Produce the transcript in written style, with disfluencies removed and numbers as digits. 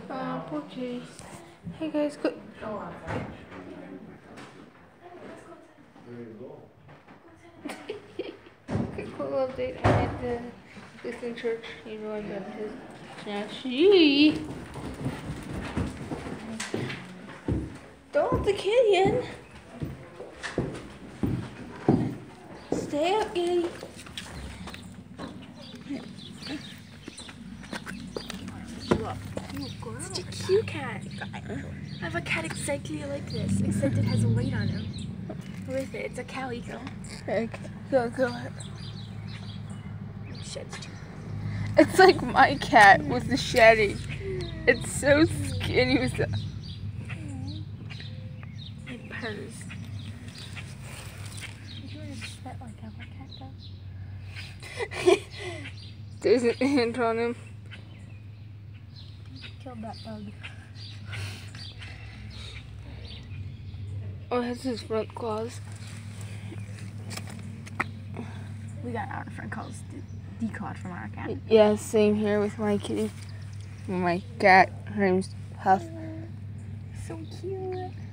Oh, poor kitty. Hey guys, quick. Quick little update. I had the Lutheran church, you know, I baptized. Now she. Don't let the kitty in. Stay up, kitty. Such a cute cat. I have a cat exactly like this, except it has a weight on him. With it, it's a calico. Go. It sheds too. It's like my cat with the shedding. It's so skinny with the. It purrs. Did you want to sweat like how my cat does? There's an ant on him. Killed that bug. Oh, that's his front claws. We got our front calls declawed from our cat. Yeah, same here with my kitty. My cat, her name's Puff. So cute.